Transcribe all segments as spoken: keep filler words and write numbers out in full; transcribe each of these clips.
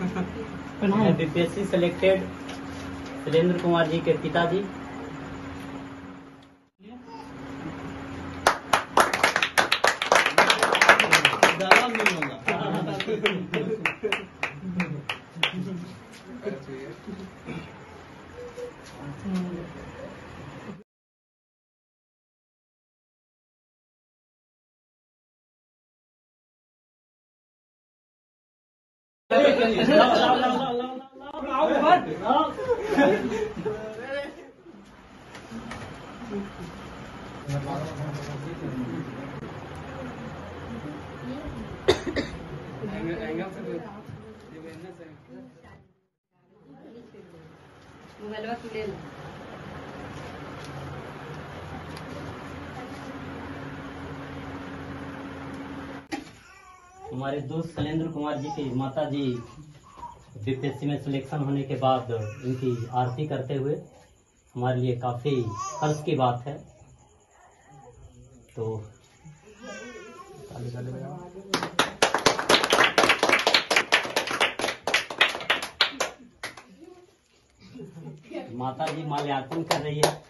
BPSC selected Shailendra Kumar ji के पिताजी। हमारे दोस्त शैलेंद्र कुमार जी की माता जी बीपीएससी में सिलेक्शन होने के बाद इनकी आरती करते हुए हमारे लिए काफी हर्ष की बात है। तो माता जी माल्यार्पण कर रही है।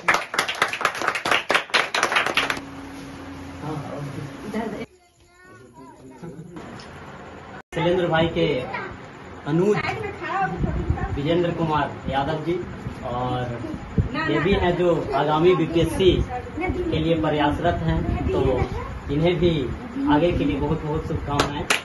शैलेंद्र भाई के अनुज विजेंद्र कुमार यादव जी और ये भी हैं जो आगामी बीपीएससी के लिए प्रयासरत हैं, तो इन्हें भी आगे के लिए बहुत बहुत शुभकामनाएं।